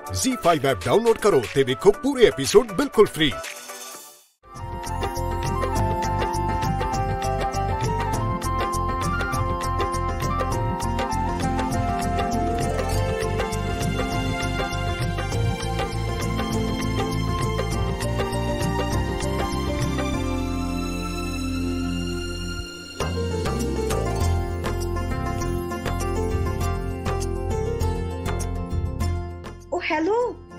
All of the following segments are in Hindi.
ZEE5 ऐप डाउनलोड करो ते देखो पूरे एपिसोड बिल्कुल फ्री। ओ हेलो,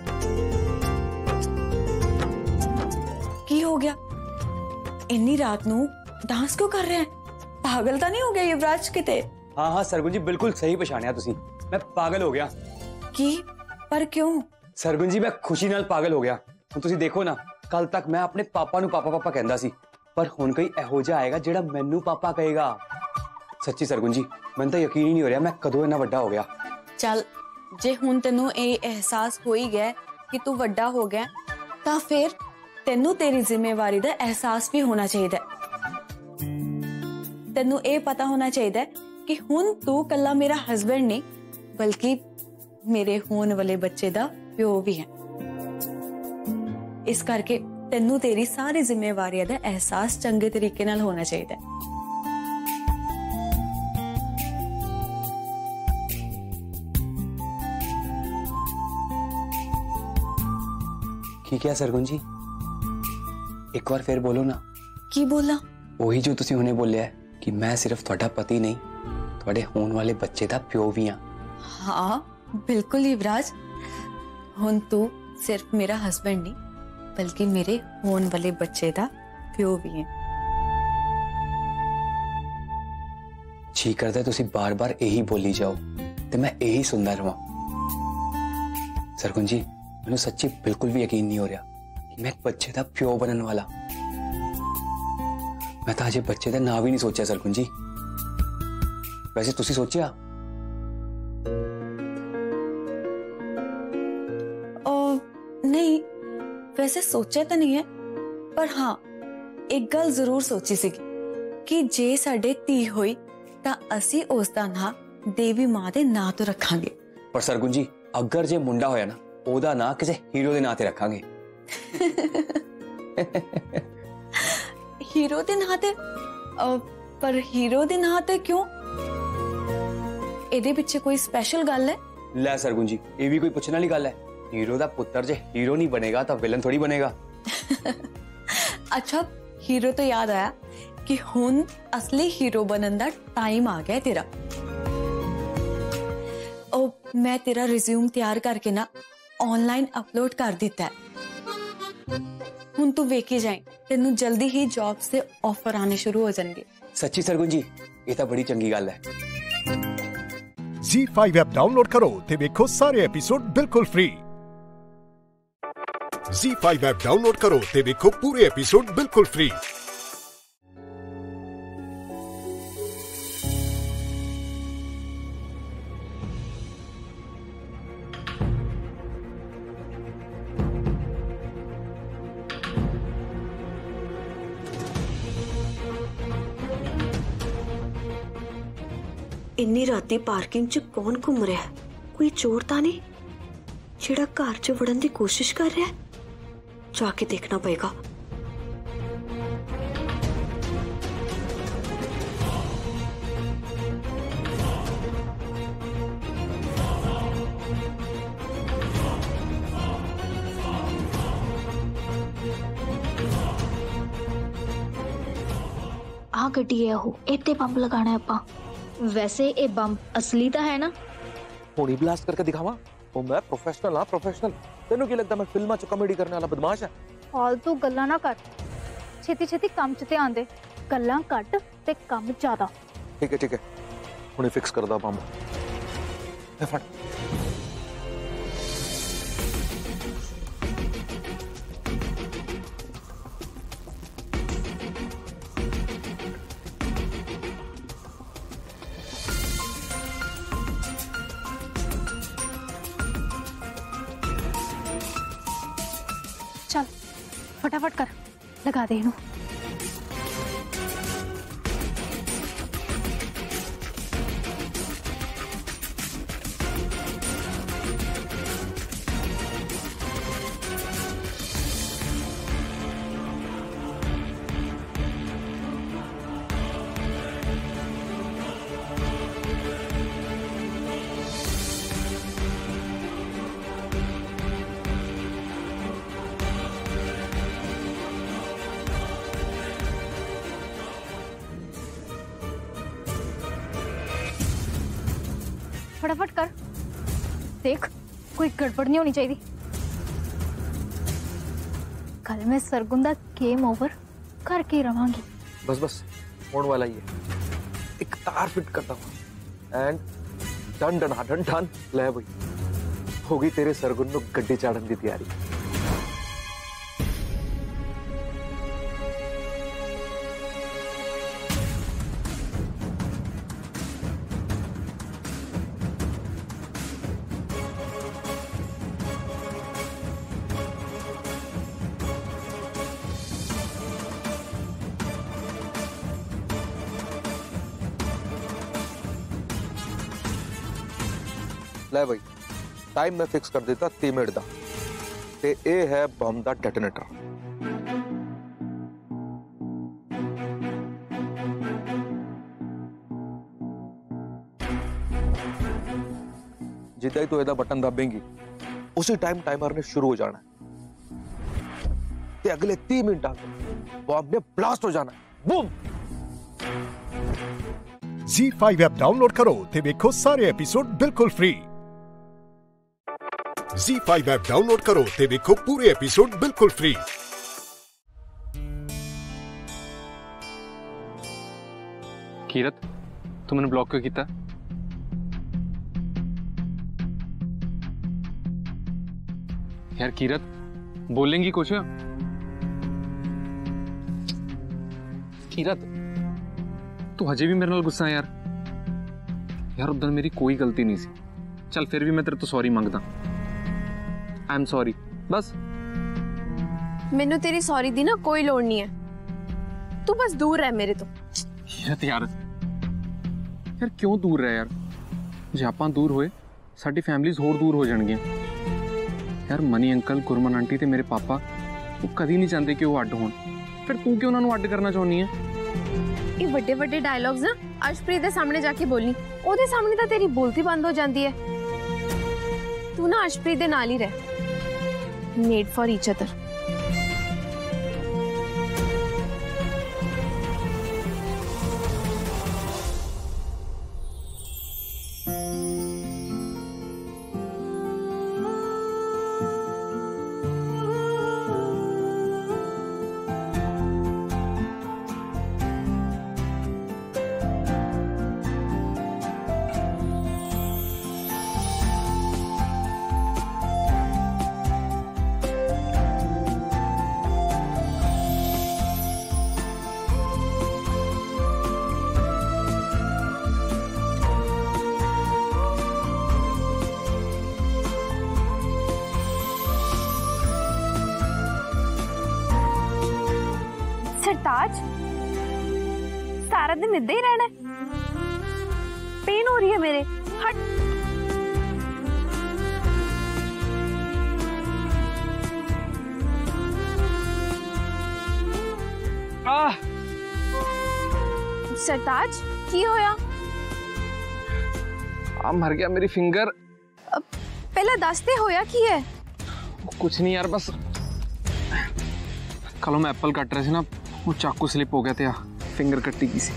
की हो गया? इन्नी रात नू डांस क्यों कर रहे हैं? पागल तो नहीं हो गया युवराज किते? हाँ हाँ सरगुन जी बिल्कुल सही पछाणिया तुसी। मैं पागल हो गया। की पर क्यों? सरगुन जी मैं खुशी नाल पागल हो गया। ਹੁਣ ਤੁਸੀਂ ਦੇਖੋ ਨਾ, ਕੱਲ ਤੱਕ ਮੈਂ ਆਪਣੇ ਪਾਪਾ ਨੂੰ ਪਾਪਾ ਪਾਪਾ ਕਹਿੰਦਾ ਸੀ, ਪਰ ਹੁਣ ਕੋਈ ਇਹੋ ਜਿਹਾ ਆਏਗਾ ਜਿਹੜਾ ਮੈਨੂੰ ਪਾਪਾ ਕਹੇਗਾ। ਸੱਚੀ ਸਰਗੁਨ ਜੀ ਮੈਨੂੰ ਤਾਂ ਯਕੀਨ ਹੀ ਨਹੀਂ ਹੋ ਰਿਹਾ ਮੈਂ ਕਦੋਂ ਇੰਨਾ ਵੱਡਾ ਹੋ ਗਿਆ। चल जे हुण तेनू ये एहसास हो ही गया कि तू वड्डा हो गया, तां फिर तेनू तेरी जिम्मेवारी दा एहसास भी होना चाहिए। तेनू ये पता होना चाहिए कि हुण तू कल्ला मेरा हस्बैंड नहीं बल्कि मेरे होने वाले बच्चे दा प्यो भी है। इस करके तेनू तेरी सारी जिम्मेवारियां दा एहसास चंगे तरीके नाल होना चाहिए। ਕੀ ਕਿਹਾ ਸਰਗੁਨ ਜੀ? ਇੱਕ ਵਾਰ ਫਿਰ ਬੋਲੋ ਨਾ। की बोला? ਉਹੀ ਜੋ ਤੁਸੀਂ ਹੁਣੇ ਬੋਲਿਆ ਕਿ ਮੈਂ ਸਿਰਫ ਤੁਹਾਡਾ ਪਤੀ ਨਹੀਂ, ਤੁਹਾਡੇ ਹੋਣ ਵਾਲੇ ਬੱਚੇ ਦਾ ਪਿਓ ਵੀ ਹਾਂ। हाँ बिल्कुल युवराज, हुण तू सिर्फ मेरा हस्बैंड नहीं बल्कि मेरे होने वाले बच्चे दा प्यो भी है। ਜੀ ਕਰਦਾ ਤੁਸੀਂ ਬਾਰ-ਬਾਰ ਇਹੀ ਬੋਲੀ ਜਾਓ ਤੇ ਮੈਂ ਇਹੀ ਸੁਣਦਾ ਰਹਾਂ। ਸਰਗੁਨ ਜੀ ਮੈਨੂੰ ਸੱਚੀ ਬਿਲਕੁਲ ਵੀ ਯਕੀਨ ਨਹੀਂ ਹੋ ਰਿਹਾ ਕਿ ਮੈਂ ਇੱਕ ਬੱਚੇ ਦਾ ਪਿਓ ਬਣਨ ਵਾਲਾ। ਮੈਂ ਤਾਂ ਅਜੇ ਬੱਚੇ ਦਾ ਨਾਂ ਵੀ ਨਹੀਂ ਸੋਚਿਆ ਸਰਗੁਨ ਜੀ। ਵੈਸੇ ਤੁਸੀਂ ਸੋਚਿਆ? नहीं वैसे सोचा तो नहीं है, पर हाँ एक गल जरूर सोची सी कि जे साडे धी होई तां असी उस दा नां देवी मां दे नां तो रखांगे। पर सरगुन जी अगर जे मुंडा होया ना ओदा ਨਾਂ ਕਿਸੇ ਹੀਰੋ ਦੇ ਨਾਂ ਤੇ ਰੱਖਾਂਗੇ। हीरो दे नां ते पर हीरो दे नां ते क्यों? ਇਹਦੇ ਪਿੱਛੇ ਕੋਈ स्पेशल गल है? ਲੈ ਸਰਗੁਨ ਜੀ ਇਹ ਵੀ ਕੋਈ ਪੁੱਛਣ ਵਾਲੀ ਗੱਲ ਹੈ? ਹੀਰੋ ਦਾ ਪੁੱਤਰ ਜੇ ਹੀਰੋ नहीं बनेगा तो विलन थोड़ी बनेगा। अच्छा हीरो तो याद आया कि हुन असली हीरो बनन दा टाइम आ गया तेरा। ओ मैं तेरा रिज्यूम तैयार करके ना ऑनलाइन अपलोड कर दिता है। हुन तू वेखी जाए तेनू जल्दी ही जॉब से ऑफर आने शुरू हो जाएंगे। सच्ची सरगुन जी ये तो बड़ी चंगी गल है। ZEE5 ऐप डाउनलोड करो ते देखो सारे एपिसोड बिल्कुल फ्री। ZEE5 ऐप डाउनलोड करो ते देखो पूरे एपिसोड बिल्कुल फ्री। इन्नी राती पार्किंग च कौन घूम रहा है? कोई चोर तो नहीं जेड़ा घर च वड़न की कोशिश कर रहा है? जाके देखना पड़ेगा। आ गड्डी है वो इत्ते पंप लगाना है आपां। वैसे ये बम असली तो है ना? होनी ब्लास्ट करके दिखावा। ओ मैं प्रोफेशनल हाँ प्रोफेशनल। तेनू की लगता मैं फिल्मां च कॉमेडी करने वाला बदमाश है? फालतू गल्लां ना कर, छेती छेती काम च ध्यान दे। गल्लां घट ते काम ज्यादा। ठीक है हुणे फिक्स करदा बम। ए फड़। चल फटाफट कर, लगा दे इनू। फटाफट कर। देख कोई गड़बड़ नहीं होनी चाहिए। कल मैं सरगुन दा गेम ओवर करके रवांगी। बस बस होने वाला ही है। एक तार फिट करता हूँ and done done done done. ले भाई होगी तेरे सरगुन नु गड्डी चाड़न की तैयारी। ले भाई टाइम मैं फिक्स कर देता 3 मिनट दा ते ए है बम दा डेटोनेटर। जिद्दा ही तो एदा बटन दबेंगी उसी टाइम टाइमर ने शुरू हो जाना है ते अगले 3 मिनट बम ने ब्लास्ट हो जाना है। बूम। Z5 ऐप डाउनलोड करो ते देखो सारे एपिसोड बिल्कुल फ्री। Z5 ऐप डाउनलोड करो ते देखो पूरे एपिसोड बिल्कुल फ्री। कीरत तू मैंने ब्लॉक क्यों किया? यार कीरत बोलेंगी कुछ? कीरत तू हजे भी मेरे नाल गुस्सा है यार। यार उधर मेरी कोई गलती नहीं सी। चल फिर भी मैं तेरे तो सॉरी मांगदा। आई एम सॉरी बस। मैनू तेरी सॉरी दी ना कोई लोड़ नहीं है। तू बस दूर रह मेरे तो। यार क्यों दूर रह यार? जे आपां दूर होए साडी फैमिलीज होर दूर हो जाणगियां। यार मनी अंकल, गुरमन आंटी ते मेरे पापा वो कदी नहीं चाहते कि वो अड्ड होण। फिर तू क्यों उन्होंने अड्ड करना चाहनी है? ये बड़े बड़े डायलॉग्स ना अर्शप्रीत के सामने जाके बोलनी, ओदे सामने तो तेरी बोलती बंद हो जाती है। तू ना अर्शप्रीत दे नाल ही रह। Made for each other. Sartaj सारा दिन इधर ही रहना है? पेन हो रही है मेरे। हट। सरताज की होया? मर गया मेरी फिंगर। पहला दसते होया की है? कुछ नहीं यार बस कल मैं एप्पल कट रहा सी ना, वो चाकू स्लिप हो गया था, फिंगर कट्टी की सी।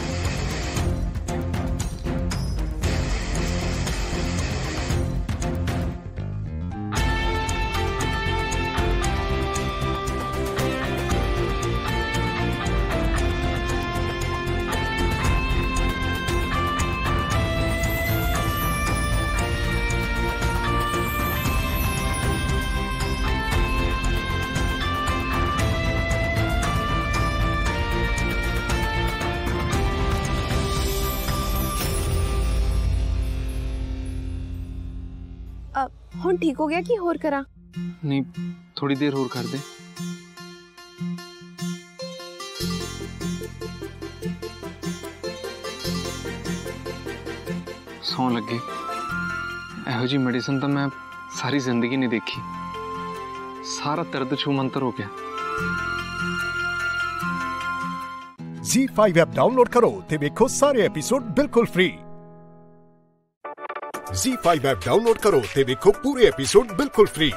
हुन ठीक हो गया कि होर करा? नहीं थोड़ी देर होर कर दे। सौं लगे एहो जी मेडिसिन तो मैं सारी जिंदगी नहीं देखी। सारा दर्द छू मंतर हो गया। Z5 ऐप डाउनलोड करो ते देखो सारे एपिसोड बिल्कुल फ्री। Z5 ऐप डाउनलोड करो ते देखो पूरे एपिसोड बिल्कुल फ्री।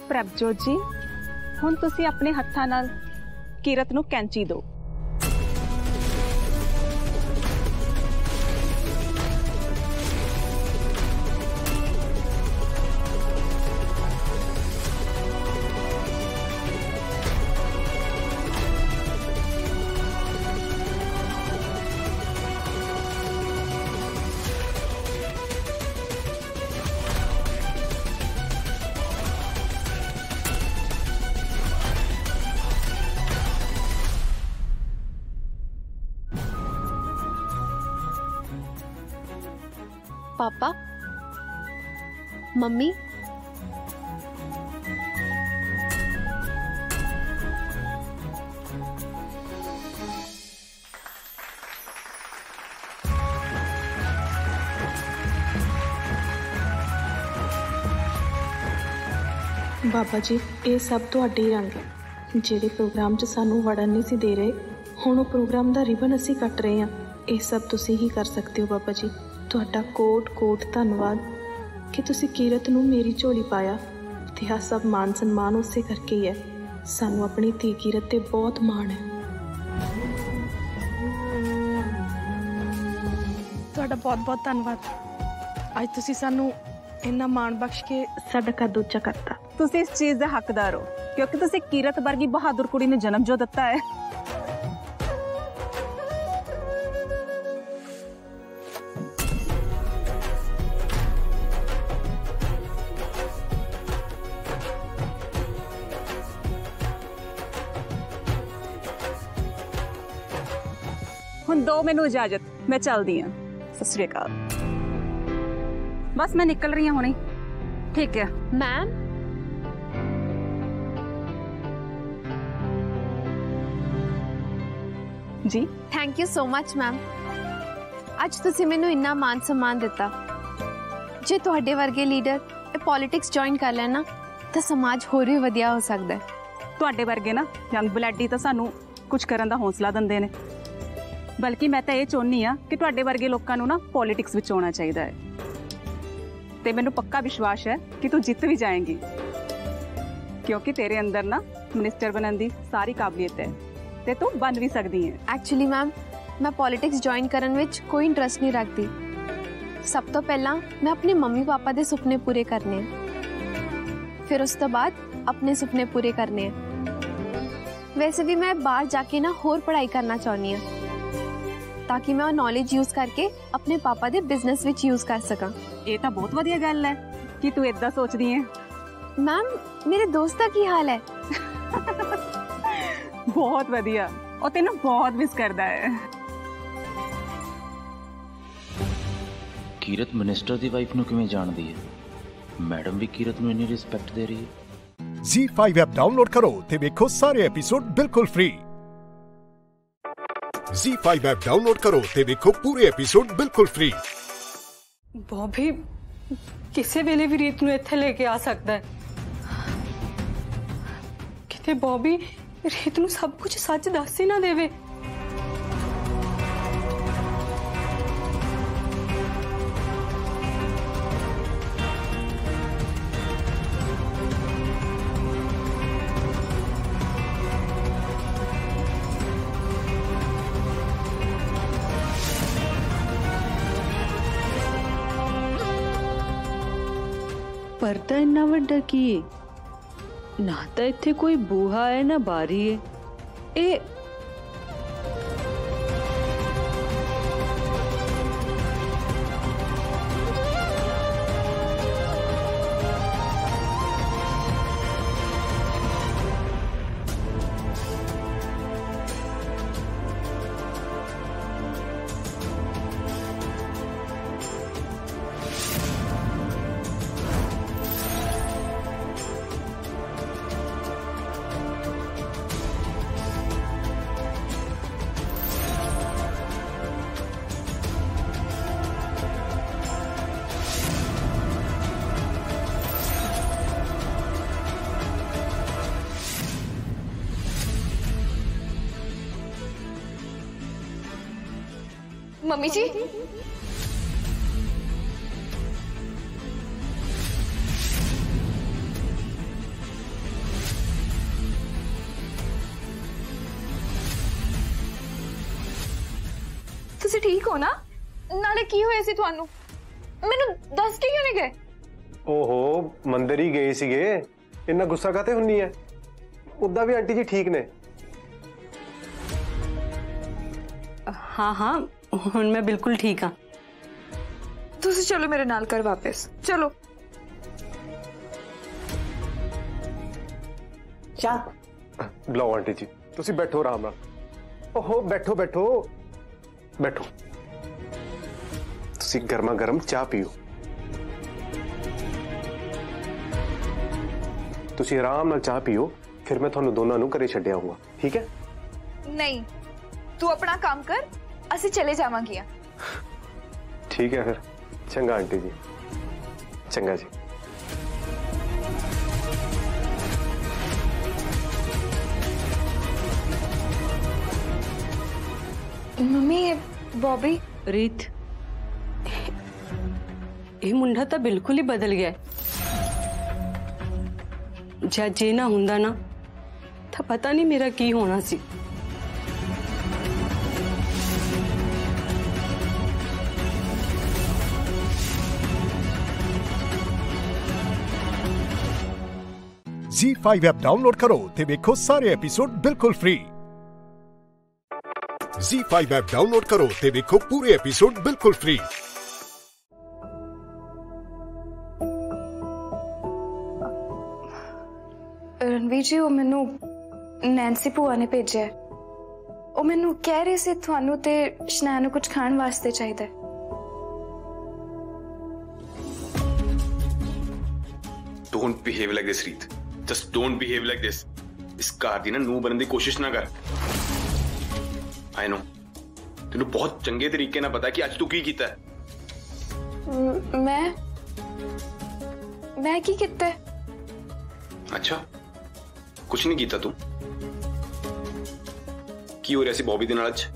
प्रभजोत जी हुण तुसी अपने हत्थां नाल कीरत नूं कैंची दो। पापा, मम्मी, बाबा जी ये सब तुहाडे ही रंग है। ਜਿਹੜੇ प्रोग्राम 'ਚ ਸਾਨੂੰ ਵੜਨ नहीं सी दे रहे, ਹੁਣ ਉਹ प्रोग्राम ਦਾ रिबन ਅਸੀਂ ਕੱਟ ਰਹੇ ਹਾਂ। ਇਹ सब ਤੁਸੀਂ ਹੀ कर सकते हो बाबा जी। ਤੁਹਾਡਾ ਕੋਟ ਕੋਟ ਧੰਨਵਾਦ ਕਿ ਤੁਸੀਂ ਕੀਰਤ ਨੂੰ ਮੇਰੀ ਝੋਲੀ ਪਾਇਆ ਤੇ ਆਹ ਸਭ ਮਾਨ ਸਨਮਾਨ ਉਸੇ ਕਰਕੇ ਹੀ ਹੈ। ਸਾਨੂੰ ਆਪਣੀ ਧੀ ਕੀਰਤ ਤੇ ਬਹੁਤ ਮਾਣ ਹੈ। ਤੁਹਾਡਾ ਬਹੁਤ ਬਹੁਤ ਧੰਨਵਾਦ। ਅੱਜ ਤੁਸੀਂ ਸਾਨੂੰ ਇੰਨਾ ਮਾਣ ਬਖਸ਼ ਕੇ ਸਾਡਾ ਕੱਦ ਉੱਚਾ ਕਰਤਾ। ਤੁਸੀਂ ਇਸ ਚੀਜ਼ ਦੇ ਹੱਕਦਾਰ ਹੋ ਕਿਉਂਕਿ ਤੁਸੀਂ ਕੀਰਤ ਵਰਗੀ ਬਹਾਦਰ ਕੁੜੀ ਨੂੰ ਜਨਮ ਜੋ ਦਿੱਤਾ ਹੈ। ਹੁਣ ਦੋ ਮੈਨੂੰ इजाजत, मैं चलदी हाँ। सत श्री अकाल। बस मैं निकल रही हूँ हुणे। ठीक है मैम। जी thank you so much ma'am. ਅੱਜ ਤੁਸੀਂ ਮੈਨੂੰ ਇੰਨਾ ਮਾਨ ਸਨਮਾਨ ਦਿੱਤਾ। ਜੇ ਤੁਹਾਡੇ ਵਰਗੇ ਲੀਡਰ ਇਹ ਪੋਲਿਟਿਕਸ ਜੁਆਇਨ ਕਰ ਲੈਣ ਨਾ ਤਾਂ ਸਮਾਜ ਹੋਰ ਵੀ ਵਧੀਆ ਹੋ ਸਕਦਾ ਹੈ। ਤੁਹਾਡੇ ਵਰਗੇ ਨਾ ਯੰਗ ਬਲੱਡ ਹੀ ਤਾਂ ਸਾਨੂੰ ਕੁਝ ਕਰਨ ਦਾ ਹੌਸਲਾ ਦਿੰਦੇ ਨੇ। ਬਲਕਿ ਮੈਂ ਤਾਂ ਇਹ ਚਾਹੁੰਦੀ ਆ ਕਿ ਤੁਹਾਡੇ ਵਰਗੇ ਲੋਕਾਂ ਨੂੰ ਨਾ ਪੋਲਿਟਿਕਸ ਵਿੱਚ ਆਉਣਾ ਚਾਹੀਦਾ ਹੈ ਤੇ ਮੈਨੂੰ ਪੱਕਾ ਵਿਸ਼ਵਾਸ ਹੈ ਕਿ ਤੂੰ ਜਿੱਤ ਵੀ ਜਾਏਂਗੀ ਕਿਉਂਕਿ ਤੇਰੇ ਅੰਦਰ ਨਾ ਮਿਨਿਸਟਰ ਬਣਨ ਦੀ ਸਾਰੀ ਕਾਬਲੀਅਤ ਹੈ ਤੇ ਤੂੰ ਬਣ ਵੀ ਸਕਦੀ ਹੈ। ਐਕਚੁਅਲੀ ਮੈਮ ਮੈਂ ਪੋਲਿਟਿਕਸ ਜੁਆਇਨ ਕਰਨ ਵਿੱਚ ਕੋਈ ਇੰਟਰਸਟ ਨਹੀਂ ਰੱਖਦੀ। ਸਭ ਤੋਂ ਪਹਿਲਾਂ ਮੈਂ ਆਪਣੇ ਮੰਮੀ ਪਾਪਾ ਦੇ ਸੁਪਨੇ ਪੂਰੇ ਕਰਨੇ ਆ, ਫਿਰ ਉਸ ਤੋਂ ਬਾਅਦ ਆਪਣੇ ਸੁਪਨੇ ਪੂਰੇ ਕਰਨੇ ਆ। ਵੈਸੇ ਵੀ ਮੈਂ ਬਾਹਰ ਜਾ ਕੇ ਨਾ ਹੋਰ ਪੜ੍ਹਾਈ ਕਰਨਾ ਚਾਹੁੰਦੀ ਹਾਂ ताकि मैं नॉलेज यूज करके अपने पापा दे बिजनेस विच यूज कर सका। ये तो बहुत वधिया गल है कि तू इदा सोचदी है। मैम मेरे दोस्त का की हाल है? बहुत वधिया, और तेनू बहुत मिस करदा है। कीरत मिनिस्टर दी वाइफ नू किवें जाणदी है? मैडम भी कीरत नू इन्नी रिस्पेक्ट दे रही है। Z5 ऐप डाउनलोड करो ते देखो सारे एपिसोड बिल्कुल फ्री। Z5 ऐप डाउनलोड करो ते देखो पूरे एपिसोड बिल्कुल फ्री। बॉबी किसी वेले भी रीत नूं इत्थे लेके आ सकदा है। किते बॉबी रीत नूं सब कुछ सच दस ही ना देवे। पर्दा इन्ना वड्डा की है? ना तो इत्थे कोई बूहा है ना बारी है। ए मम्मी जी ਤੁਸੀਂ ਠੀਕ ਹੋ ਨਾ? ਨਾਲੇ ਕੀ ਹੋਇਆ ਸੀ ਤੁਹਾਨੂੰ? ਮੈਨੂੰ ਦੱਸ ਕੇ ਕਿਉਂ ਨਹੀਂ ਗਏ? ਓਹੋ ਮੰਦਰ ਹੀ ਗਏ ਸੀਗੇ, ਇੰਨਾ ਗੁੱਸਾ ਕਾਤੇ ਹੁੰਨੀ ਹੈ? ਉਦਾਂ ਵੀ ਆਂਟੀ ਜੀ ਠੀਕ ਨੇ। हाँ हाँ हुण मैं बिल्कुल ठीक हाँ। ਤੁਸੀਂ ਚਲੋ ਮੇਰੇ ਨਾਲ ਘਰ ਵਾਪਸ ਚਲੋ। ਚਾਹ ਲਓ ਆਂਟੀ ਜੀ, ਤੁਸੀਂ ਬੈਠੋ ਆਰਾਮ ਨਾਲ। ਓਹੋ ਬੈਠੋ ਬੈਠੋ ਬੈਠੋ, ਤੁਸੀਂ ਗਰਮਾ ਗਰਮ ਚਾਹ ਪੀਓ। ਤੁਸੀਂ ਆਰਾਮ ਨਾਲ ਚਾਹ ਪੀਓ, ਫਿਰ ਮੈਂ ਤੁਹਾਨੂੰ ਦੋਨਾਂ ਨੂੰ ਘਰੇ ਛੱਡ ਆਊਂਗਾ, ਠੀਕ ਹੈ? ਨਹੀਂ, ਤੂੰ ਆਪਣਾ ਕੰਮ ਕਰ, ਅਸੀਂ ਚਲੇ ਜਾਵਾਂਗੀਆਂ। ठीक है फिर, चंगा आंटी जी, चंगा जी। मम्मी ये बॉबी। रीत ये मुंडा तो बिल्कुल ही बदल गया है। जे जे ना हुंदा ना तो पता नहीं मेरा की होना सी। Z5 ऐप डाउनलोड करो ते देखो सारे एपिसोड बिल्कुल फ्री। Z5 ऐप डाउनलोड करो ते देखो पूरे एपिसोड बिल्कुल फ्री। रणवीर जी वो मैनू नैन्सी भूआ ने भेजा है। वो मैनू कह रहे सी थानू ते शनैन नू कुछ खाण वास्ते चाहिए। Don't behave like this, Reet. Just don't behave like this. इस कार दी ना नू बनने की कोशिश ना कर। I know. तेनू बहुत चंगे तरीके ना पता कि आज तू की कीता है। मैं की कीता है? अच्छा, कुछ नहीं कीता तू? की हो रहा सी बॉबी दे नाल अज?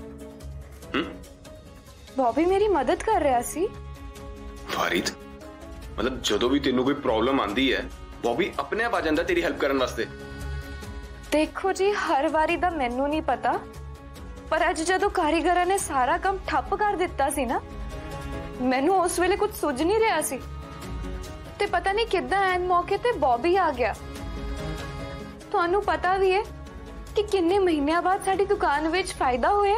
बॉबी मेरी मदद कर रहा सी। फारिद, मतलब जदों भी तेनू कोई प्रॉब्लम आंदी है, बॉबी अपने आप आ जांदा तेरी हेल्प करने वास्ते। देखो जी, हर बारी दा मैनू नहीं पता, पर अज जदों कारीगरां ने सारा काम ठप कर दिता सी ना, मैनू उस वेले कुछ सुझ नहीं रहा सी ते पता नहीं किद्दां ऐन मौके ते बॉबी आ गया। तुहानू पता भी है कि किन्ने महीनों बाद साडी दुकान विच फायदा होया।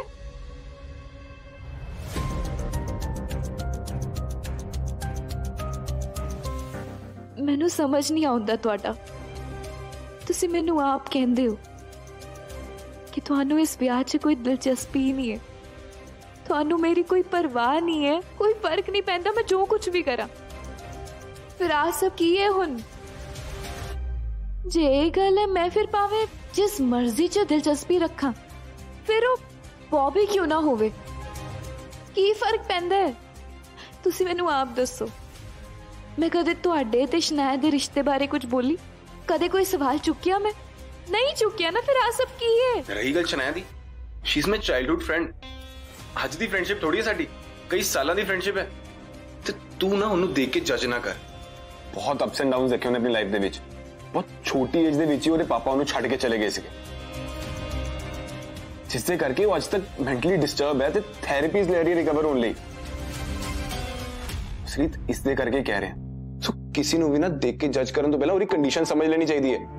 मैनू समझ नहीं आउंदा तुहाडा। तुसी मैनू आप कहंदे हो कि तुहानू इस ब्याह च कोई दिलचस्पी नहीं है, तुहानू मेरी कोई परवाह नहीं है, कोई फर्क नहीं पैंदा मैं जो कुछ भी करा। फिर आ सब की है हुन? जे ये गल है, मैं फिर पावे जिस मर्जी च दिलचस्पी रखा, फिर वो बॉबी क्यों ना होवे, की फर्क पैंदा है? तुसी मैनू आप दसो। मैं कदे तुहाडे ते शनाया दे रिश्ते बारे कुछ बोली? कदे कोई सवाल चुकिया? मैं नहीं चुकिया ना, फिर आ सब की है? रही गल शनाया दी, she is my childhood friend. आज दी फ्रेंडशिप थोड़ी है साडी, कई सालों दी फ्रेंडशिप है। ते तू ना उन्हें देख के जज ना कर। बहुत अप्स एंड डाउन्स देखे उन्हें अपनी लाइफ दे विच। बहुत छोटी एज दे विच ही ओहदे पापा उन्हें छड़ के चले गए सीगे, जिससे करके वो आज तक मेंटली डिस्टर्ब है ते थेरेपीज ले रही है रिकवर होने लई। श्रीत इस दे करके कह रहे हैं, सो किसी ਨੂੰ ਵੀ ਨਾ देख के जज करने तो पहले ਉਹਦੀ कंडीशन समझ लेनी चाहिए है।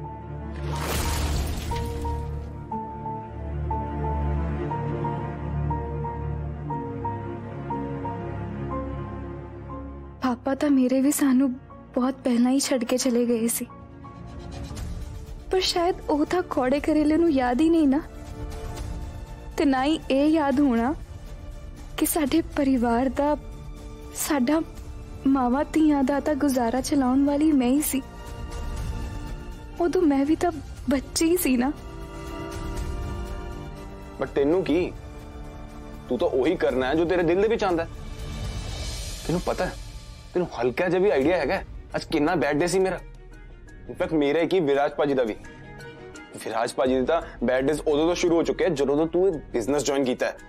पापा तो मेरे भी सानू बहुत पहला ही छड़ के चले गए सी, पर शायद वो था कौड़े करेले नू याद ही नहीं ना, ते ना ही ये याद होना कि साडे परिवार दा, साडा मावा धीआं दा तां गुजारा चलाउण वाली मैं ही सी। उदों मैं भी तो बच्ची ही सी ना। बट तेनू की, तू तो वही करना है जो तेरे दिल दे विच आंदा है। तेनू पता है, तेनू हल्का जिहा भी आइडिया हैगा आज कितना बैड डे सी मेरा। इनफैक्ट मेरा ही की विराज भाजी दा भी। विराज भाजी दा बैड डेज उदों तो शुरू हो चुके हैं जदों तो तू बिजनेस ज्वाइन कीता है।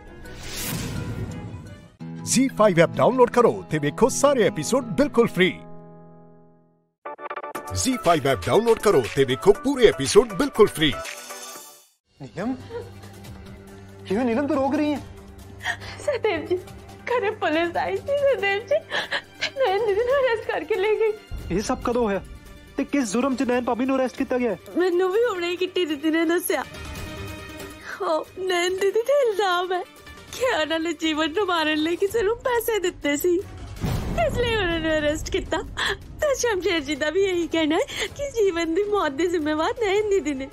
Z5 ऐप डाउनलोड करो ते देखो सारे एपिसोड बिल्कुल फ्री। Z5 ऐप डाउनलोड करो ते देखो पूरे एपिसोड बिल्कुल फ्री। नीलम, क्यों नीलम तू रोक रही है? सदैव जी घरे पुलिस आई थी सदैव जी नैन दीदी ने अरेस्ट करके ले गई। ये सब कदों है ते किस जुर्म च नैन भाभी ਨੂੰ ਅਰੈਸਟ ਕੀਤਾ ਗਿਆ ਹੈ? ਮੈਨੂੰ ਵੀ ਹੁਣੇ ਹੀ ਕਿੱਟੀ ਦੀਦੀ ਨੇ ਦੱਸਿਆ। ਉਹ ਨੈਨ ਦੀਦੀ ਦਾ ਇਲਜ਼ਾਮ ਹੈ ਕਿ ਉਹਨਾਂ ਨੇ ਜੀਵਨ ਨੂੰ ਮਾਰਨ ਲਈ ਕਿਸੇ ਨੂੰ ਪੈਸੇ ਦਿੱਤੇ ਸੀ, ਇਸ ਲਈ ਉਹਨਾਂ ਨੇ ਅਰੈਸਟ ਕੀਤਾ। ਤੇ ਸ਼ਮਸ਼ੇਰ ਜੀ ਦਾ ਵੀ ਇਹੀ ਕਹਿਣਾ ਹੈ ਕਿ ਜੀਵਨ ਦੀ ਮੌਤ ਦੀ ਜ਼ਿੰਮੇਵਾਰ ਨੈਨ ਦੀਦੀ ਨੇ।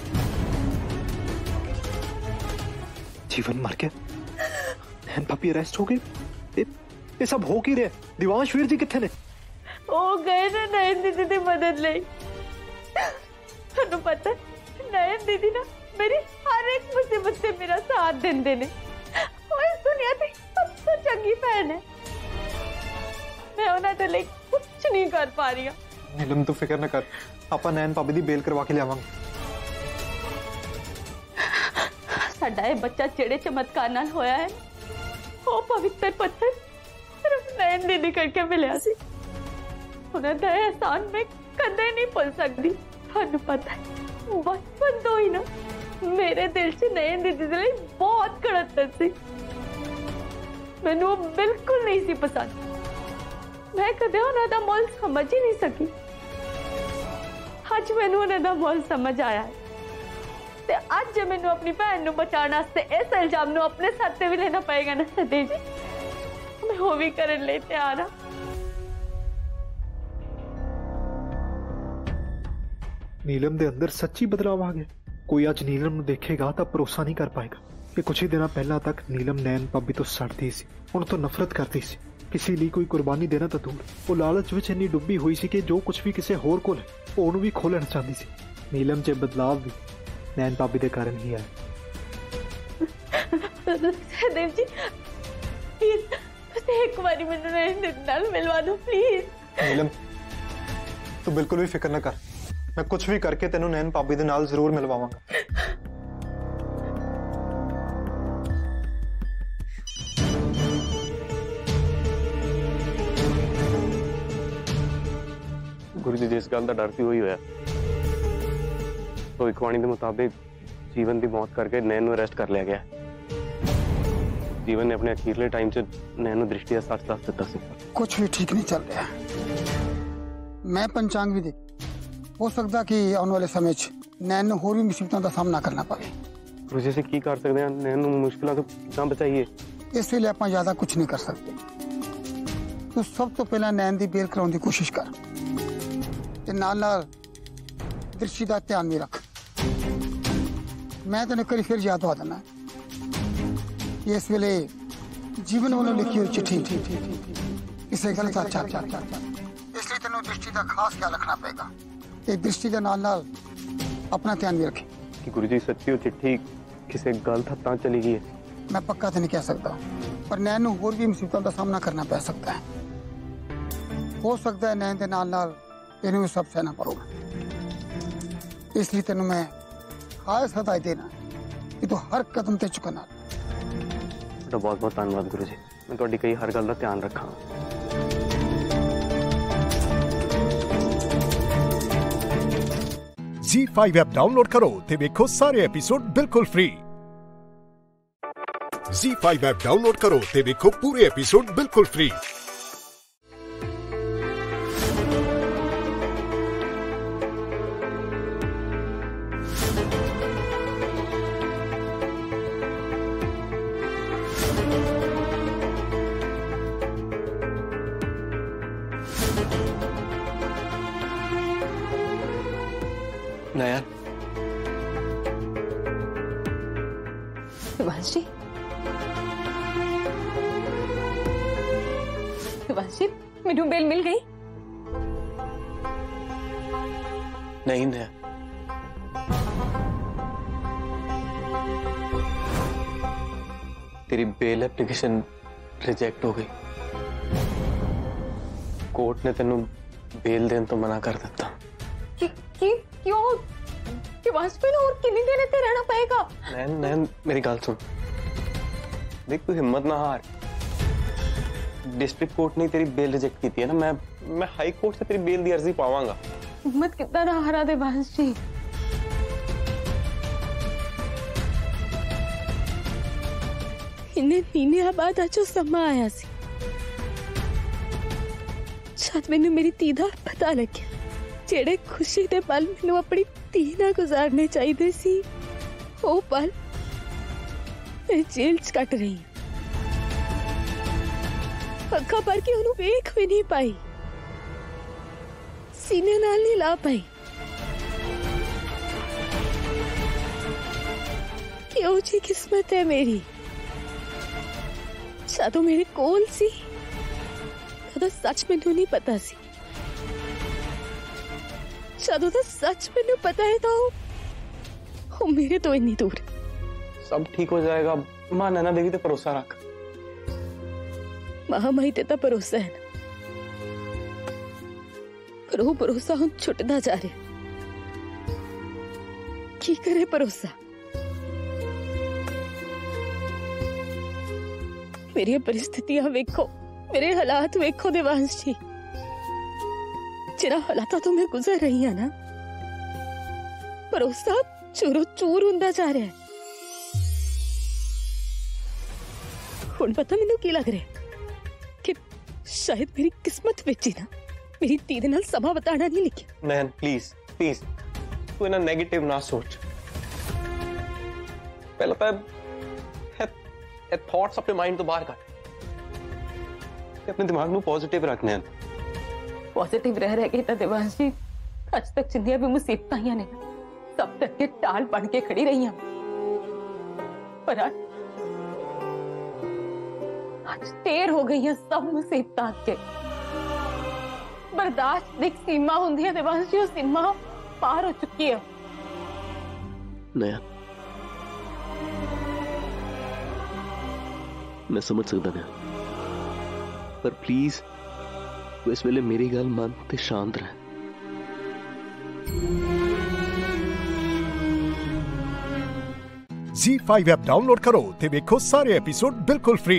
जीवन मर गया, नैन भाभी अरेस्ट हो गई। ये सब हो की रहा? दिवांश वीर जी कितने ने? ਉਹ ਗਏ ਨੇ ਨੈਨ ਦੀਦੀ ਦੀ ਮਦਦ ਲਈ। ਤੁਹਾਨੂੰ ਪਤਾ ਨੈਨ ਦੀਦੀ ਨਾ ਮੇਰੀ ਹਰ ਇੱਕ ਮੁਸੀਬਤ ਤੇ ਮੇਰਾ ਸਾਥ ਦਿੰਦੇ ਨੇ। ਉਹ ਇਸ ਦੁਨੀਆ ਦੀ ਸਭ ਤੋਂ ਚੰਗੀ ਭੈਣ ਹੈ। ਮੈਂ ਉਹਨਾਂ ਦੇ ਲਈ ਕੁਝ ਨਹੀਂ ਕਰ ਪਾ ਰਹੀ ਹਾਂ। नीलम तू फिक्र न कर, ਆਪਾਂ नैन भाभी ਦੀ ਬੇਲ ਕਰਵਾ ਕੇ ਲਿਆਵਾਂਗੇ। ਸਾਡਾ ਇਹ ਬੱਚਾ ਜਿਹੜੇ ਚਮਤਕਾਰ ਨਾਲ ਹੋਇਆ ਹੈ ਉਹ ਪਵਿੱਤਰ ਪੱਥਰ ਸਿਰਫ ਨੈਨ ਦੀਦੀ ਕਰਕੇ ਮਿਲਿਆ ਸੀ। ਉਹਨਾਂ ਦਾ ਇਹਸਾਨ ਮੈਂ ਕਦੇ ਨਹੀਂ ਭੁੱਲ ਸਕਦੀ। ਤੁਹਾਨੂੰ ਪਤਾ ਹੈ ਬਚਪਨ ਤੋਂ ਹੀ ਨਾ ਮੇਰੇ ਦਿਲ 'ਚ ਨੈਨ ਦੀਦੀ ਦੇ ਲਈ ਬਹੁਤ ਕੜਤਰ ਸੀ। ਮੈਨੂੰ ਉਹ ਬਿਲਕੁਲ ਨਹੀਂ ਸੀ ਪਸੰਦ। ਮੈਂ ਕਦੇ ਉਹਨਾਂ ਦਾ ਮੁੱਲ ਸਮਝ ਹੀ ਨਹੀਂ ਸਕੀ। ਅੱਜ ਮੈਨੂੰ ਉਹਨਾਂ ਦਾ ਮੁੱਲ ਸਮਝ ਆਇਆ ਹੈ ਤੇ ਅੱਜ ਮੈਨੂੰ ਆਪਣੀ ਭੈਣ ਨੂੰ ਬਚਾਉਣ ਵਾਸਤੇ ਇਸ ਇਲਜ਼ਾਮ ਨੂੰ ਆਪਣੇ ਸਿਰ ਤੇ ਵੀ ਲੈਣਾ ਪਏਗਾ ਨਾ ਸਦੇ ਜੀ। ਮੈਂ ਉਹ ਵੀ ਕਰਨ ਲਈ ਤਿਆਰ ਹਾਂ। नीलम ਦੇ ਅੰਦਰ ਸੱਚੀ ਬਦਲਾਅ ਆ ਗਿਆ। ਕੋਈ ਅੱਜ ਨੀਲਮ ਨੂੰ ਦੇਖੇਗਾ ਤਾਂ ਭਰੋਸਾ ਨਹੀਂ ਕਰ ਪਾਏਗਾ ਕਿ ਕੁਝ ਹੀ ਦਿਨਾਂ ਪਹਿਲਾਂ ਤੱਕ ਨੀਲਮ ਨੈਨ ਭਾਬੀ ਤੋਂ ਸੜਦੀ ਸੀ, ਹੁਣ ਤੋਂ ਨਫ਼ਰਤ ਕਰਦੀ ਸੀ। ਕਿਸੇ ਲਈ ਕੋਈ ਕੁਰਬਾਨੀ ਦੇਣਾ ਤਾਂ ਦੂਰ, ਉਹ ਲਾਲਚ ਵਿੱਚ ਇੰਨੀ ਡੁੱਬੀ ਹੋਈ ਸੀ ਕਿ ਜੋ ਕੁਝ ਵੀ ਕਿਸੇ ਹੋਰ ਕੋਲ ਹੈ ਉਹ ਉਹਨੂੰ ਵੀ ਖੋਲਣਾ ਚਾਹੁੰਦੀ ਸੀ। ਨੀਲਮ 'ਚ ਬਦਲਾਅ ਵੀ नैन भाभी के कारण ही आया। सदैव जी प्लीज एक बारी मैंने नैन दीदी नाल मिलवा दो प्लीज। नीलम तू बिल्कुल भी फिक्र न कर, मैं कुछ भी करके तेनू नैन भाभी दे नाल जरूर मिलवावांगा। गुरु जी जिस गल दा डर सी होई होया भविष्यवाणी के मुताबिक जीवन की मौत करके नैन ਨੂੰ अरेस्ट कर लिया गया। जीवन ने अपने अखीरले टाइम से नैन ਨੂੰ दृष्टि का सच दस दिता सी। कुछ भी ठीक नहीं चल रहा। मैं पंचांग भी देख, हो सकता कि आने वाले समय नैन ਨੂੰ ਹੋਰ ਵੀ ਮੁਸੀਬਤਾਂ ਦਾ ਸਾਹਮਣਾ ਕਰਨਾ ਪਵੇ। गुरु जी से की कर सकते हैं? नैन ਨੂੰ मुश्किलों ਤੋਂ ਕਿੱਦਾਂ ਬਚਾਈਏ? ਇਸ ਵੇਲੇ ਆਪਾਂ ਜ਼ਿਆਦਾ ਕੁਝ ਨਹੀਂ ਕਰ ਸਕਦੇ। ਤੂੰ ਸਭ ਤੋਂ ਪਹਿਲਾਂ ਨੈਨ ਦੀ ਬੇਲ ਕਰਾਉਣ ਦੀ ਕੋਸ਼ਿਸ਼ ਕਰ ਤੇ ਨਾਲ दृष्टि का ध्यान भी रख। मैं तेन एक फिर याद दवा देना इस वेले जीवन वालों लिखी हुई चिट्ठी किसी गलत इसलिए तेन दृष्टि का खास ख्याल रखना पड़ेगा। ते दृष्टि के नाल अपना ध्यान भी रखे। कि गुरु जी सच्ची वो चिट्ठी किसी गलत हत्थां चली गई है? मैं पक्का तो नहीं कह सकता, पर नैन नूं होर भी मुसीबतों का सामना करना पै सकता है। हो सकता है नैन के नाल तेन भी सब सहना पड़ेगा। इसलिए तेन मैं खास हदायत देना कि तू हर कदम ते चुकना। बहुत बहुत धन्यवाद गुरु जी, मैं तुहाडी कई हर गल दा ध्यान रखा। Z5 ऐप डाउनलोड करो ते देखो सारे एपिसोड बिल्कुल फ्री। Z5 ऐप डाउनलोड करो ते देखो पूरे एपिसोड बिल्कुल फ्री। नयन शिवांशी, शिवांशी मेनू बेल मिल गई? नहीं नया, तेरी बेल एप्लीकेशन रिजेक्ट हो गई। कोर्ट ने तेनू बेल देने तो मना कर दिता। क्यों? शिवांशी और कितनी देर इत्थे रहना पड़ेगा? नैन नैन मेरी गल सुन, देख तू हिम्मत ना हार। डिस्ट्रिक्ट कोर्ट ने तेरी बेल रिजेक्ट की है ना, मैं हाई कोर्ट से तेरी बेल की अर्जी पावांगा। हिम्मत कितना ना हारा देवांशी। इन्ने महीने बाद अज वो समा आया सी जद मैनू मेरी धी दा पता लग्या जेड़े खुशी दे पल मैनू अपनी धी नाल गुजारने चाहिए सी वो पल मैं जेल च कट रही हूं। अखा भर के उन्हें वेख भी नहीं पाई, सीने नाल नहीं ला पाई। क्यों जी किस्मत है मेरी, शायद मेरे कोल सी तो सच मैनू नहीं पता सी, शायद सच मैनू पता है तो वो मेरे तो इतनी दूर। सब ठीक हो जाएगा मां, नैना देवी ते भरोसा रख। महामाई ते तो भरोसा है ना, पर वो भरोसा हम छुटता जा रहा। की करे भरोसा, मेरी परिस्थितियां वेखो, मेरे हालात वेखो देवांश जी, जिन्हां हालातां तो मैं गुजर रही हूं ना, भरोसा चूरो चूर होंदा जा रहा है। हुण पता मैनू की लग रहा है कि शायद मेरी किस्मत विच ही ना मेरी धी दे नाल समा बताना नहीं लिखिया। नैन प्लीज प्लीज तू इना नेगेटिव ना सोच। पहले तो थॉट्स अपने माइंड तो बाहर कर, अपने दिमाग में पॉजिटिव रखना है। पॉजिटिव रह के तो देवांश जी अज तक जिन्नियां भी मुसीबतां आईयां ने सब तक के टाल बन के खड़ी रही हूं, पर आज देर हो गई है सब मुसीबतां के। बर्दाश्त की सीमा होंदी है देवांश जी, वो सीमा पार हो चुकी है। नया मैं समझ सकता ना, पर प्लीज तू इस वेले मेरी गल मान ते शांत रह। Z5 ऐप डाउनलोड करो ते देखो सारे एपिसोड बिल्कुल फ्री।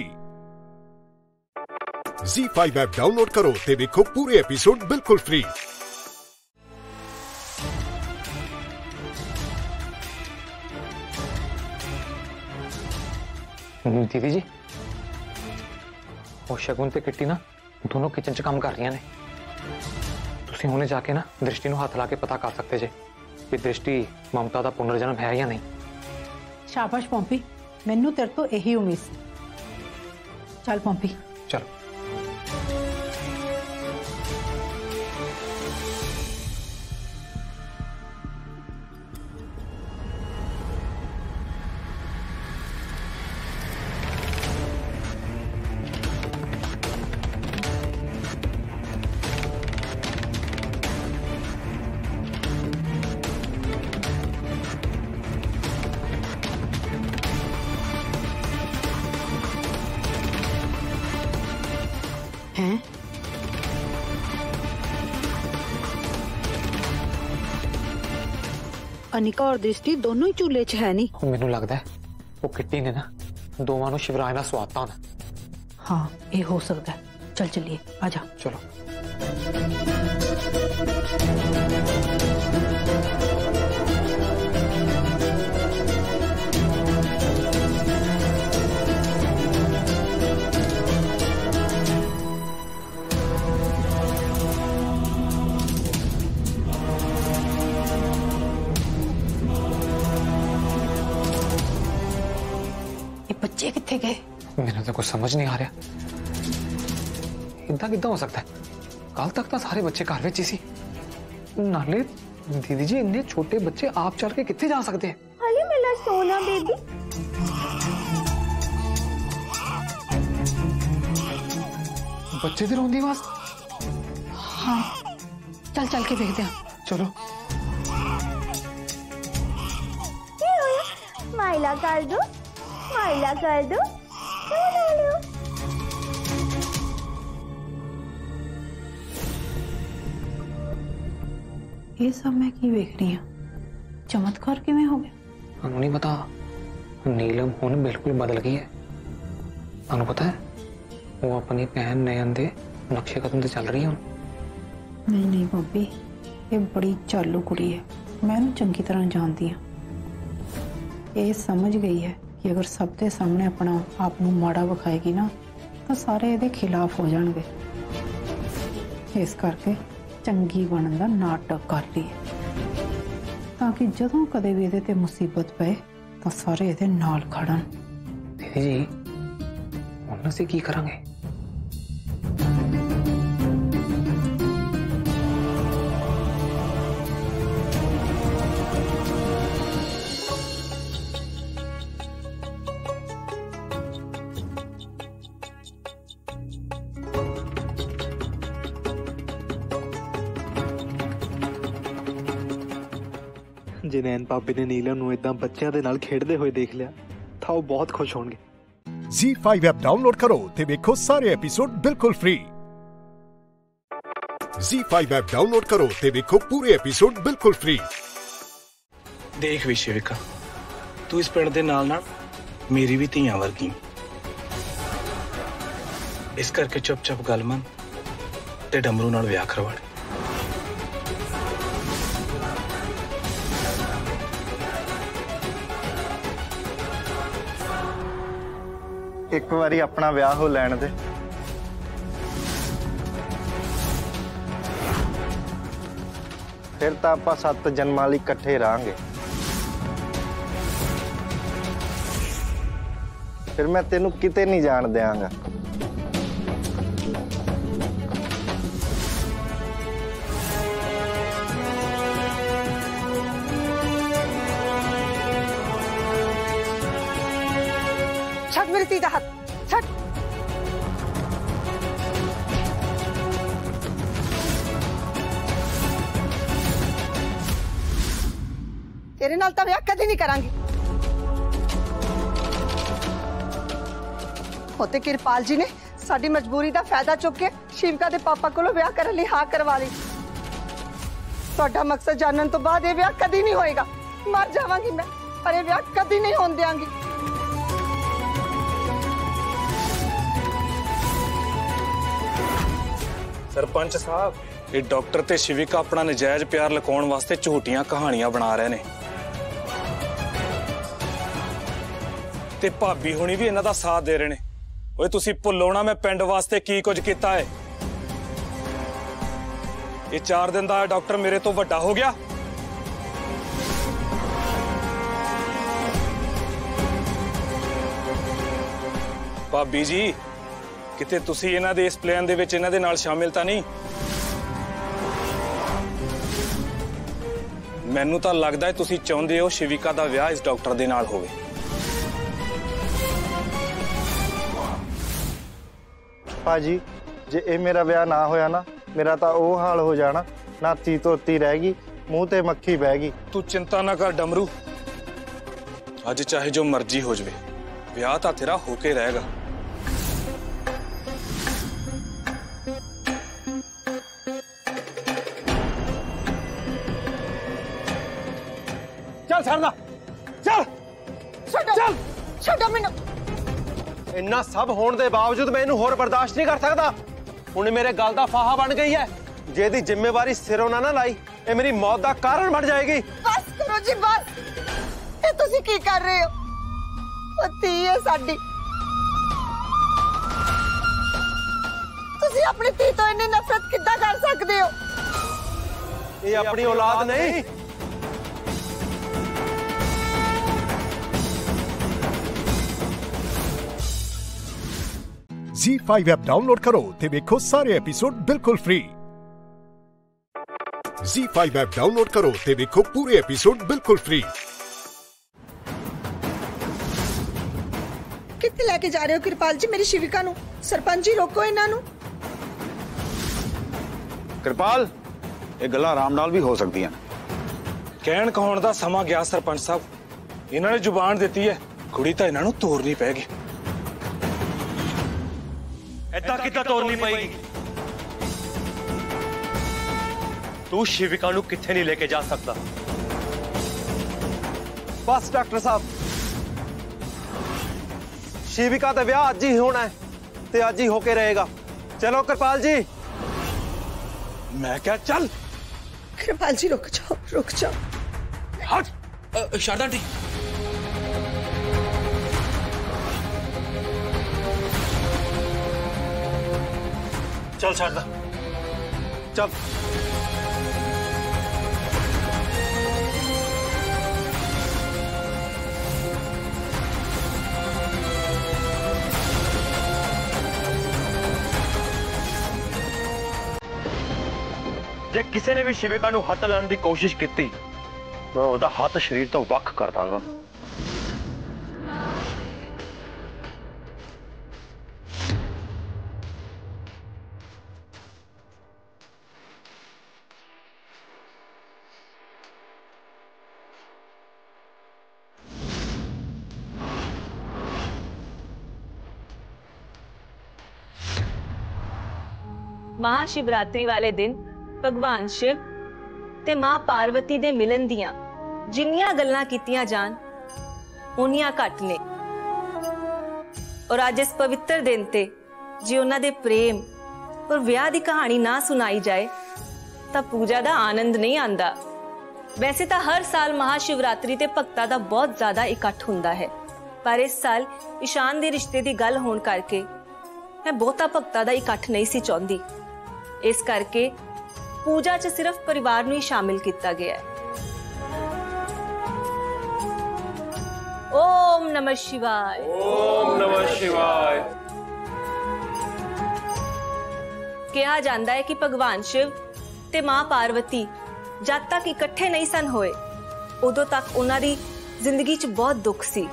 Z5 ऐप डाउनलोड करो ते देखो पूरे एपिसोड बिल्कुल फ्री। दीदी जी और शगुन ते किट्टी ना दोनों किचन च काम कर रही ने, तुसीं हुणे जाके ना दृष्टि नूं हाथ ला के पता कर सकते जे कि दृष्टि ममता दा पुनर्जन्म है या नहीं। शाबाश पॉम्पी, मैनू तेरे तो यही उम्मीद सी। चल पॉम्पी चलो। हैं? अनिका और दृष्टि दोनों ही चूल्हे च है नहीं। मैनू लगता है वो किट्टी ने ना दोवां नूं शिवराज नाल स्वाता होना। हाँ ये हो सकता है, चल चलिए आजा। चलो। बच्चे कितने गए? मैंने तो कुछ समझ नहीं आ रहा, इतना कितना हो सकता है? कल तक तो सारे बच्चे घर में सी, नाले दीदी जी इतने छोटे बच्चे आप चल के कितने जा सकते हैं? अरे मेरा सोना बेबी, बच्चे दी रोंदी आवाज। हाँ चल चल के देखते हैं। चलो। माइला कर दो, माइला कर दो, ये सब मैं की वेख रही हूँ, चमत्कार किवें हो गया? हमें नहीं पता, नीलम हुण बिल्कुल बदल गई है। तुहानू पता है वो अपनी भैन नयन दे नक्शे कदम ते चल रही है। नहीं नहीं भाभी, ये बड़ी चालू कुड़ी है, मैं चंगी तरह जानती हूँ। ये समझ गई है कि अगर सब के सामने अपना आप नूं माड़ा विखाएगी ना तो सारे इहदे खिलाफ हो जाणगे। इस करके चंगी बनन दा नाटक कर रही है ताकि जदों कदे भी इहदे ते मुसीबत पए तो सारे इहदे नाल खड़न। दीदी जी हुण असीं की करांगे? जे नैन भाभी ने नीलम नूं इदां बच्चों के नाल खेडदे हुए देख लिया तो वो बहुत खुश होंगे। Z5 ऐप डाउनलोड करो ते देखो सारे एपिसोड बिल्कुल फ्री। Z5 ऐप डाउनलोड करो ते देखो पूरे एपिसोड बिल्कुल फ्री। देख भी शिविका, तू इस पिंड दे नाल नाल मेरी भी धीआं वर्गी, इस करके चुप-चाप गल मन ते डमरू नाल विआह करवा। एक बारी अपना विआह हो लैण दे। फिर तो आप 7 जन्मां लई इकट्ठे रहांगे। फिर मैं तेनू किते नहीं जाण देंगा। छट मेरी धी दा हाथ, छट। तेरे नाल तां विआह कदी नहीं करांगी। होते किरपाल जी ने साडी मजबूरी दा फायदा चुक के शिविका दे पापा कोलों विआह करन लई हाँ करवा ली। तुहाडा मकसद जानन तो बाद ये विआह कदी नहीं होएगा। मर जावांगी मैं, पर ये विआह कदी नहीं होण देंगी। सरपंच साहब, ये डॉक्टर ते शिविका अपना नजायज प्यार लुकाउण वास्ते झूठियां कहानियां बना रहे ने ते भाभी हुणी भी इन्हां दा साथ दे रहे ने। ओए तुसी भुल्लो ना मैं पिंड वास्ते की कुछ कीता है। ये 4 दिन दा डॉक्टर मेरे तो वड्डा हो गया। भाभी जी, किते तुसी इन्हां दे इस प्लान दे विच इन्हां दे नाल शामिल तां नहीं? मैनू तां लगदा है तुसी चाहुंदे हो शिविका दा विआह इस डॉक्टर दे नाल होवे। भाजी, जे ए मेरा विआह ना होया ना, मेरा तां ओह हाल हो जाना, नाती धोती रहेगी, मुंह ते मक्खी बहगी। तू चिंता ना कर डमरू, अज चाहे जो मर्जी हो जाए, विआह तां तेरा होके रहेगा। चल सरदा, चल चल छड्डो मैनू। इन्ना सब होने के बावजूद मैं इन्हू होर बर्दाश्त नहीं कर सकता। हुण मेरे गल दा फाहा बन गई है। जे दी जिम्मेवारी सिरों ना लाई, ये मेरी मौत का कारण बन जाएगी। बस करो जी बस। ये तुसी की कर रहे हो? ओ धी है साडी, तुसी अपनी धी तो इन्नी नफरत किद्दां कर सकदे हो? ये अपनी औलाद नहीं। Z5 ऐप डाउनलोड करो ते देखो सारे एपिसोड बिल्कुल फ्री। Z5 ऐप डाउनलोड करो ते देखो पूरे एपिसोड बिल्कुल फ्री। कित्थे लेके जा रहे हो किरपाल जी मेरी शिविका नू? सरपंच जी रोको इन्हां नू। किरपाल, ये गल्लां आराम नाल भी हो सकदियां। कहण कहाउण दा समा गया सरपंच साहब। इन्हां ने जुबान दित्ती है, कुड़ी तां इन्हां नू तोड़नी पैगी। ऐदा किद्दां तोड़नी पएगी? तू शिविका नू कित्थे नहीं लेके जा सकता। बस डॉक्टर साहब, शिविका दा विआह अज ही होना है ते अज ही होके रहेगा। चलो किरपाल जी। मैं क्या चल। किरपाल जी रुक जाओ, रुक जाओ। हट। शारदा आंटी, चल छड़ दा चल। जे किसी ने भी शिविका नूं हत्थ लाने की कोशिश की मैं उसदा हत्थ शरीर तो वख कर दांगा। महाशिवरात्रि वाले दिन भगवान शिव ते मां पार्वती दे मिलन दियां जिन्नियां गल्लां कीतियां जान उन्नियां घट ने। और अज इस पवित्र दिन ते जे उन्हां दे प्रेम और विआह दी कहानी ना सुनाई जाए तां पूजा दा आनंद नहीं आंदा। वैसे तां हर साल महाशिवरात्रि ते भगतां दा बहुत ज्यादा इकट्ठ हुंदा है, पर इस साल ईशान दे रिश्ते दी गल होण करके मैं बहुता भगतां दा इकट्ठ नहीं सी चाहुंदी। इस करके पूजा च सिर्फ परिवार नूं ही शामिल किया गया है। ओम नमः शिवाय। ओम नमः शिवाय। कहा जाता है कि भगवान शिव ते मां पार्वती जब तक इकट्ठे नहीं सन होए उदों तक उन्हां दी जिंदगी च बहुत दुख सी।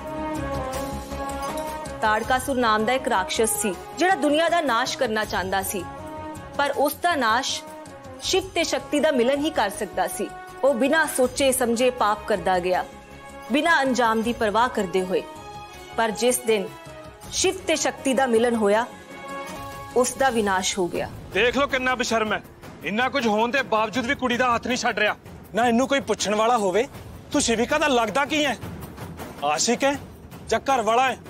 ताड़कासुर नाम दा एक राक्षस सी जिहड़ा दुनिया दा नाश करना चाहता सी, पर उसका नाश शिव ते शक्ति दा मिलन ही कर सकता सी। वो बिना सोचे समझे पाप करदा गया, बिना अंजाम दी परवाह करदे हुए। पर जिस दिन शिव ते शक्ति दा मिलन होया उसका विनाश हो गया। देख लो कितना बेशर्म है, इन्ना कुछ होने के बावजूद भी कुड़ी दा हाथ नहीं छड़ रहा। ना इन्नू कोई पुछण वाला होवे तू शिविका दा लगदा की है? आशिक है या घर वाला है?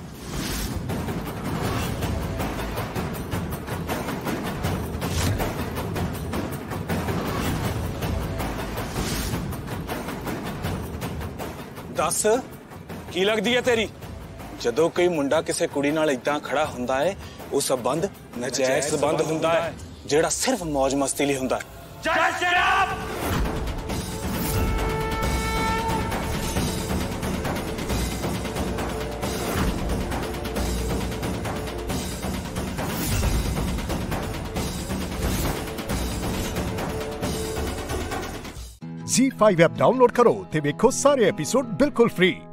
दस की लगदी है तेरी? जदों कोई मुंडा किसी कुड़ी नाल इदां खड़ा हुंदा है वो संबंध नजायज संबंध हुंदा है जेड़ा सिर्फ मौज मस्ती लई हुंदा है। जय Shri Ram. Z5 app download करो ते देखो सारे एपिसोड बिल्कुल फ्री।